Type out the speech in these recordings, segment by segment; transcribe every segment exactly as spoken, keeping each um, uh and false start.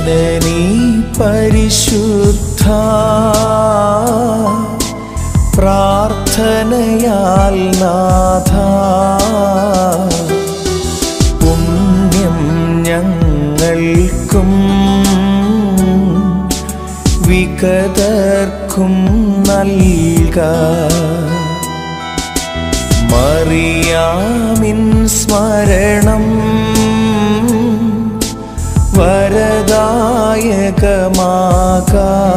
जननी परिशुद्ध प्रार्थनयाल नाथ पुण्यम ഞങ്ങൾക്കും വികതർക്കും നൽക. മറിയാമിൻ സ്മരണം വരദായകമാക.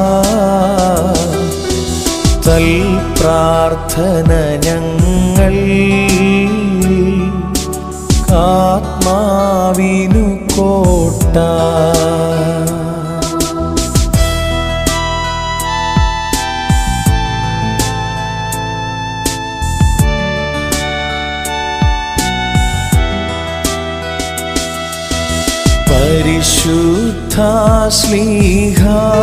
തൽ പ്രാർത്ഥന ഞങ്ങൾ ആത്മാവിനു കോട്ട. പരിശുദ്ധ ശ്ലീഹ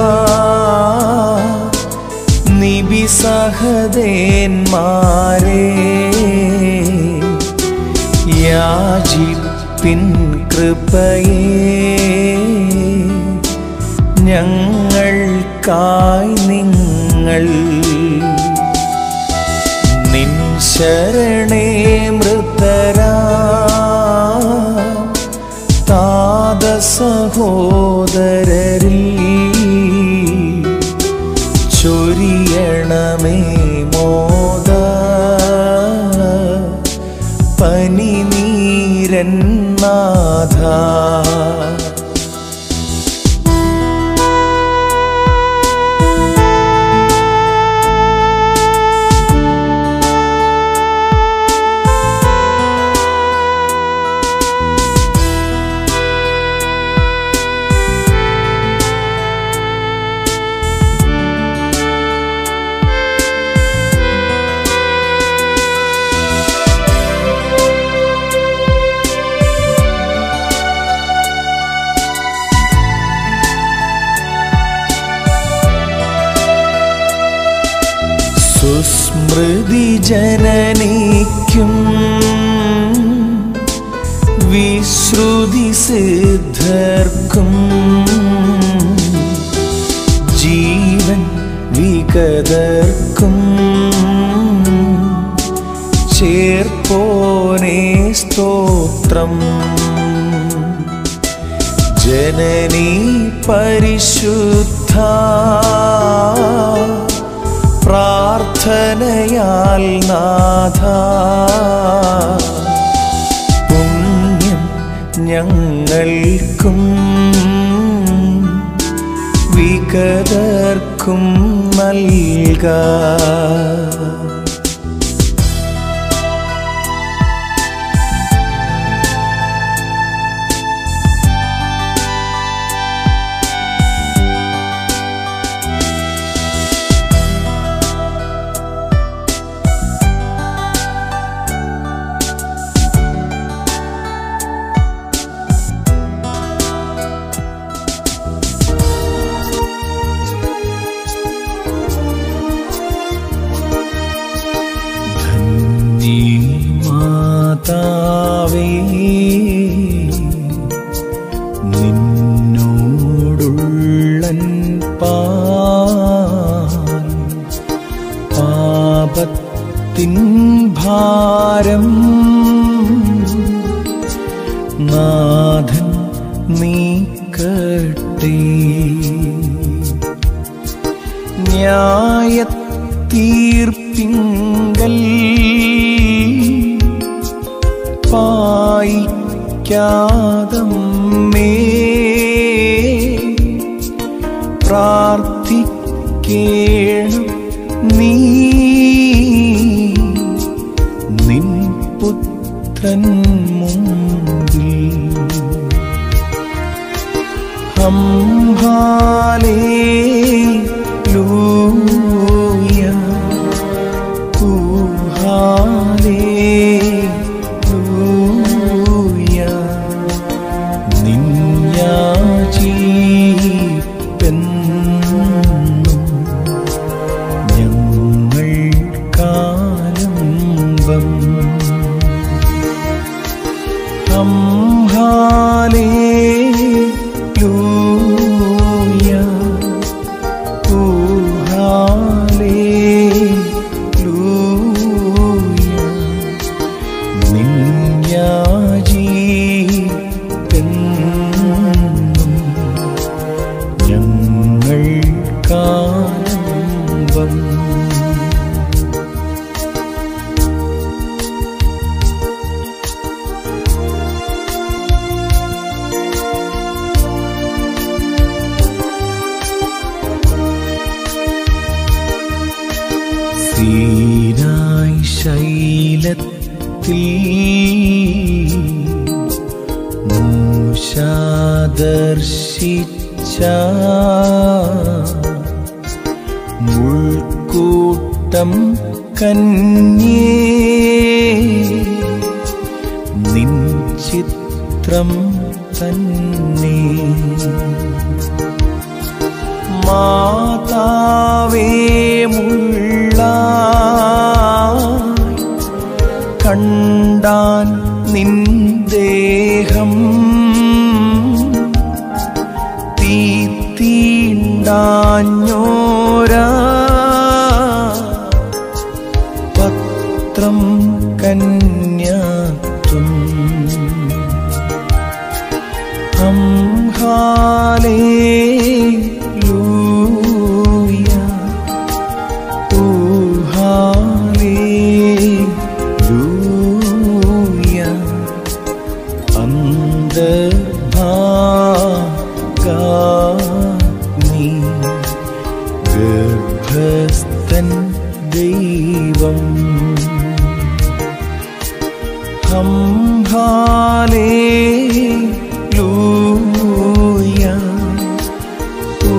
നിബിസഹദേന്മാരെ യാചിപ്പിൻ കൃപയെ ഞങ്ങൾക്കായി നിങ്ങൾ. നിൻ ശരണേ മൃതരാ താത സഹോദരരിൽ ചൊരിയണമേ മോദ പനിനീരൻ നാഥ. സുസ്മൃതി ജനനിക്കും വിശ്രുതി സിദ്ധർക്കും ജീവൻ വികതർക്കും ചേർപ്പോനേ സ്തോത്രം. ജനനി പരിശുദ്ധ പ്രാർത്ഥനയാൽ നാഥ പുണ്യം ഞങ്ങൾക്കും വികതർക്കും നൽക. മാതാവേ നിന്നോടുള്ളൻ പാൽ പാപത്തിൻ ഭാരം നാഥൻ നീക്കട്ടെ. ന്യായത്തീർപ്പിങ്കൽ പായിക്കാതമ്മേ പ്രാർത്ഥിക്കേണം നീ നിൻ പുത്രൻ മുമ്പിൽ. ഹല്ലേലൂയ ഹല്ലേലൂയ നിന്യാജീവെന്നും ഞങ്ങൾക്കാലംബം. ഹല്ലേലൂയ ഈജിപ്തിൽ മൂശ ദർശിച്ച മുൾക്കൂട്ടം കന്യേ നിൻ ചിത്രം തന്നെ മാതാവേ മുള്ള കണ്ടാൻ നിൻ ദേഹം തീത്തീണ്ടാഞ്ഞോരാ പത്രം കന്യാത്വം ഹല്ലേലൂയ ഓ ഹല്ലേലൂയ അന്തർഭാഗാഗ്നി ഗർഭസ്ഥൻ ദൈവം ഹം ഹല്ലേലൂയ ഓ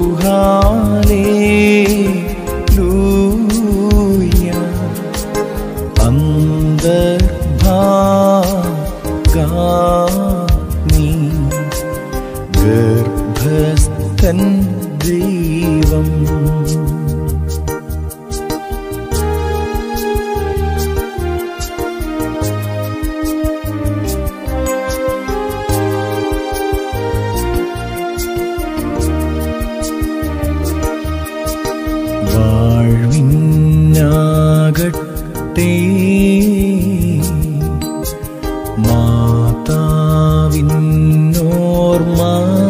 ഹല്ലേലൂയ അന്തർഭാഗാഗ്നി ഗർഭസ്ഥൻ ദൈവം വാഴ്വിനാകട്ടെ മാതാവിന്നോർമ്മ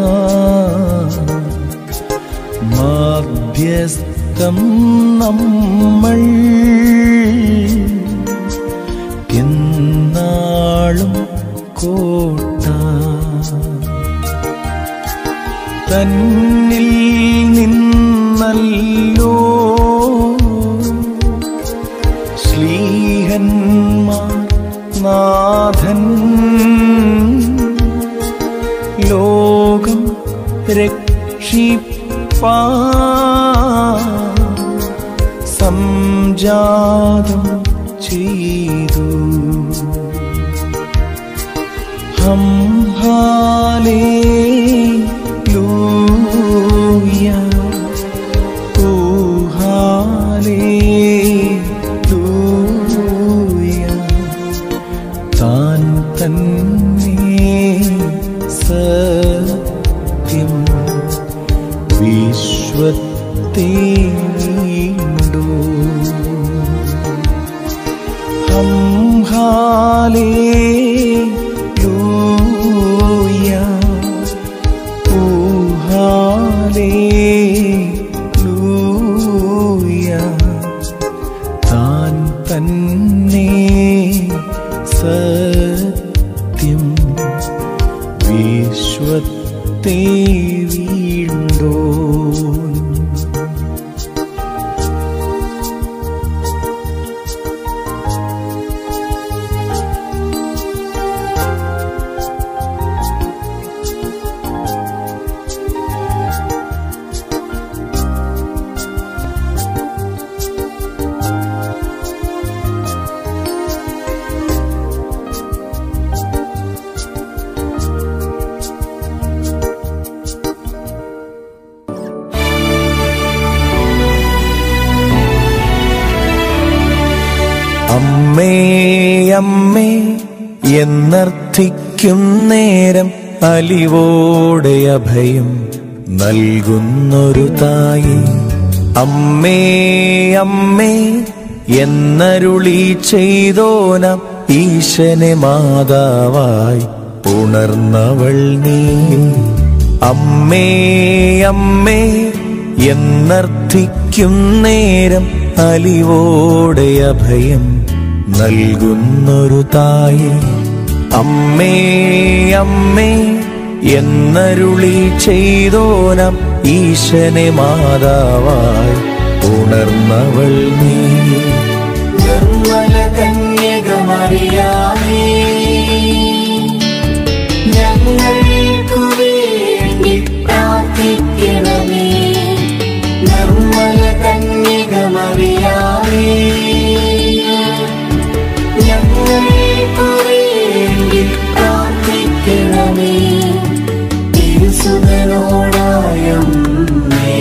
മാധ്യസ്ഥം നമ്മൾ എന്നാളും കോട്ട തന്നിൽ നിന്നല്ലോ ശ്ലീഹന്മാർ നാഥൻ ലോകം രക്ഷിപ്പാൻ സംജാതം ചെയ്തു ഹം ഹല്ലേലൂയ ഓ ഹല്ലേലൂയ താൻ തന്നെ സത്യം വിശ്വത്തെ വീണ്ടു ഹം ഹല്ലേലൂയ ഓ ഹല്ലേലൂയ താൻ തന്നെ സത്യം വിശ്വത്തെ വീണ്ടോ അമ്മേ അമ്മേ എന്നർത്ഥിക്കും നേരം അലിവോടെ അഭയം നൽകുന്നൊരു തായി അമ്മേ അമ്മേ എന്നരുളി ചെയ്തോനാം ഈശനെ മാതാവായി ഉണർന്നവൾ നീ അമ്മേ അമ്മേ എന്നർത്ഥിക്കും നേരം അലിവോടെ അഭയം നൽകുന്നൊരു തായി അമ്മേ അമ്മേ എന്നരുളി ചെയ്തോനാം ഈശനെ മാതാവായി ഉണർന്നവൾ നീ നിർമ്മല കന്യകമാ മറിയാമേ, ഞങ്ങൾക്കു വേണ്ടി പ്രാർത്ഥിക്കണമേ. നിർമ്മല കന്യക മറിയാമേ, ഞങ്ങൾക്കു വേണ്ടി പ്രാർത്ഥിക്കണമേ. തിരുസുതനോടായ അമ്മേ,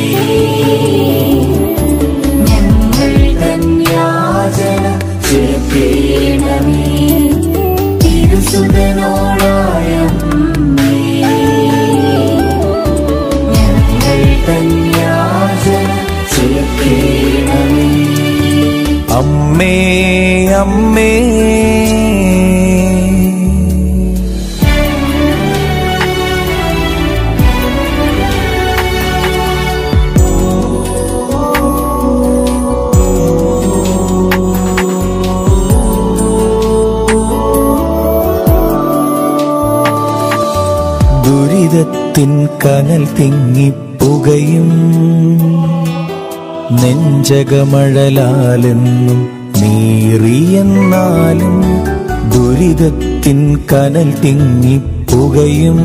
ഞങ്ങൾ കന്യാജന ചേർക്കേണമേ. തിരുസുതനോടായ അമ്മേ, ഞങ്ങൾ കന്യാജന ചേർക്കേണമേ. അമ്മേ അമ്മേ ദുരിതത്തിൻ കനൽ തിങ്ങിപ്പുകയും നെഞ്ചകമഴലാലെന്നും നീറിയെന്നാലും, ദുരിതത്തിൻ കനൽ തിങ്ങിപ്പുകയും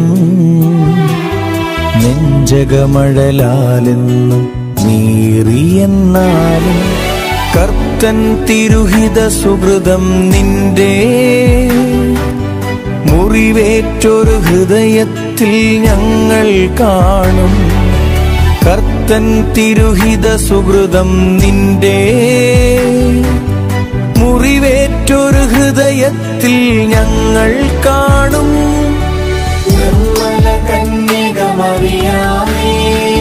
നെഞ്ചകമഴലാലെന്നും നീറിയെന്നാലും, കർത്തൻ തിരുഹിത സുഹൃതം നിന്റെ മുറിവേറ്റൊരു ഹൃദയത്തിൽ ഞങ്ങൾ കാണും. കർത്തൻ തിരുഹിത സുഹൃതം നിന്റെ മുറിവേറ്റൊരു ഹൃദയത്തിൽ ഞങ്ങൾ കാണും. നിർമ്മല കന്യക മറിയാമേ,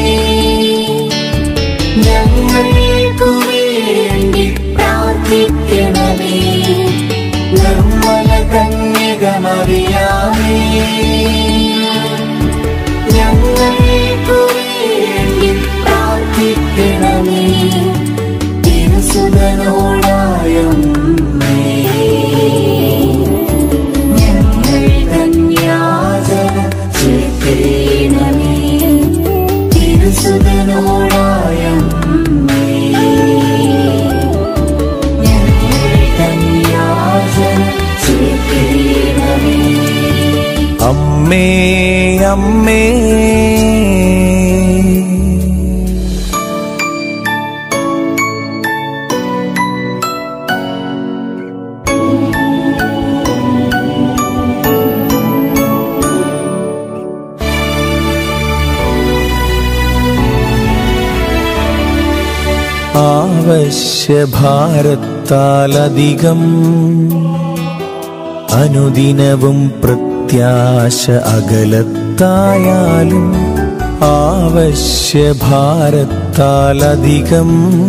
ഞങ്ങൾക്കു വേണ്ടി പ്രാർത്ഥിക്കണമേ. നിർമ്മല കന്യക മറിയാമേ, ഞങ്ങൾക്കു വേണ്ടി പ്രാർത്ഥിക്കണമേ. തിരുസുതനോടായ അമ്മേ, ഞങ്ങൾ കന്യാജന ചേർക്കേണമേ. തിരുസുതനോടായ അമ്മേ, ഞങ്ങൾ കന്യാജന ചേർക്കേണമേ. അമ്മേ അമ്മേ ആവശ്യഭാരത്താലധികം അനുദിനവും പ്രത്യാശ അകലത്തായാലും, ആവശ്യഭാരത്താലധികം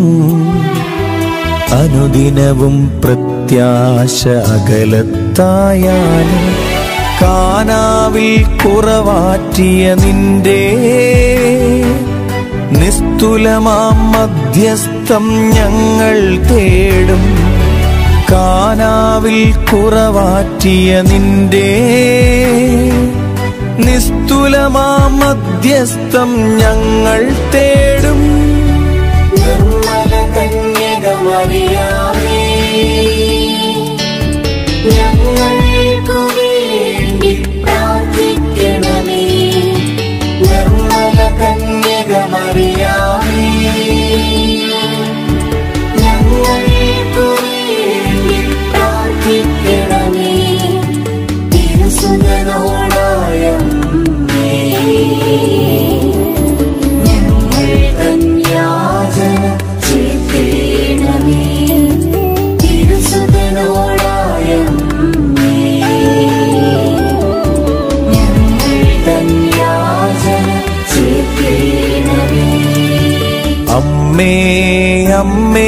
അനുദിനവും പ്രത്യാശ അകലത്തായാലും, കാനാവിൽ കുറവാറ്റിയ നിന്റെ നിസ്തുലമാം മധ്യസ്ഥം ഞങ്ങൾ തേടും. കാനാവിൽ കുറവാറ്റിയ നിന്റെ നിസ്തുലമാം മധ്യസ്ഥം ഞങ്ങൾ തേടും. നിർമ്മല കന്യക മറിയാമേ, ഞങ്ങൾക്കു വേണ്ടി പ്രാർത്ഥിക്കണമേ. നിർമ്മല കന്യക മറിയാമേ, ഞങ്ങൾക്കു വേണ്ടി പ്രാർത്ഥിക്കണമേ. തിരുസുതനോടായ അമ്മേ, ഞങ്ങൾ കന്യാജന ചേർക്കേണമേ. തിരുസുതനോടായ അമ്മേ, ഞങ്ങൾ കന്യാജന ചേർക്കേണമേ. അമ്മേ അമ്മേ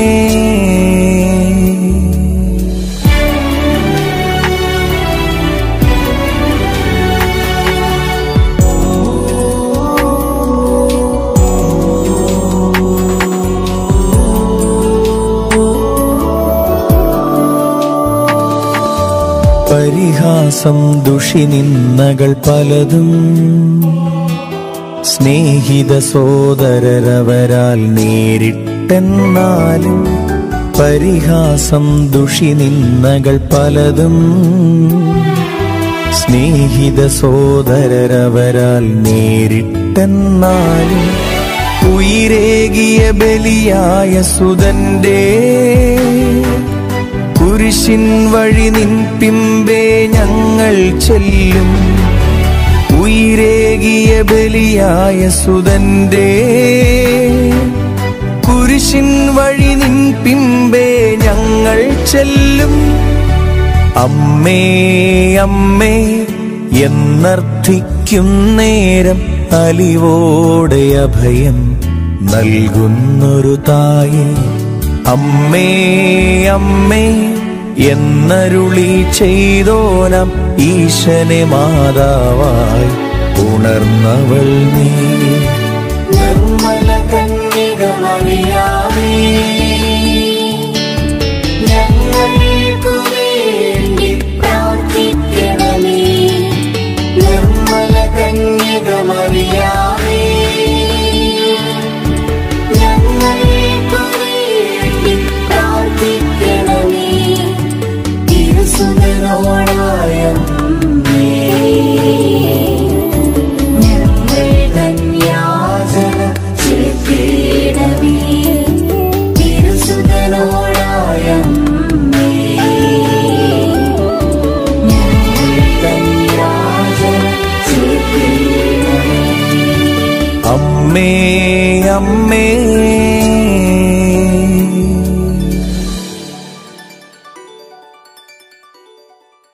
പരിഹാസം ദുഷിനിന്ദകൾ പലതും സ്നേഹിത സോദരരവരാൽ നേരിട്ടെന്നാലും, പരിഹാസം ദുഷിനിന്ദകൾ പലതും സ്നേഹിത സോദരരവരാൽ നേരിട്ടെന്നാലും ഉയിരേകിയ ബലിയായ സുതന്റെ കുരിശിൻ വഴി നിൻ പിമ്പേ ഞങ്ങൾ ചെല്ലും. ഉയിരേകിയ ബലിയായ സുതന്റെ കുരിശിൻ വഴി നിൻ പിമ്പേ ഞങ്ങൾ ചെല്ലും. അമ്മേ അമ്മേ എന്നർത്ഥിക്കും നേരം അലിവോടെ അഭയം നൽകുന്നൊരു തായേ. അമ്മേ അമ്മേ എന്നരുളി ചെയ്തോനാം ഈശനെ മാതാവായി ഉണർന്നവൾ നീ. നിർമ്മല കന്യക മറിയാമേ, ഞങ്ങൾക്ക് വേണ്ടി പ്രാർത്ഥിക്കണമേ. നിർമ്മല കന്യക മറിയാമേ, ഞങ്ങൾക്ക് വേണ്ടി പ്രാർത്ഥിക്കണമേ. തിരുസുതനോടായ അമ്മേ, ഞങ്ങൾ ധന്യാചന ചെയ്യണമേ. തിരുസുതനോടായ അമ്മേ, ഞങ്ങൾ ധന്യാചന ചെയ്യണമേ. അമ്മേ അമ്മേ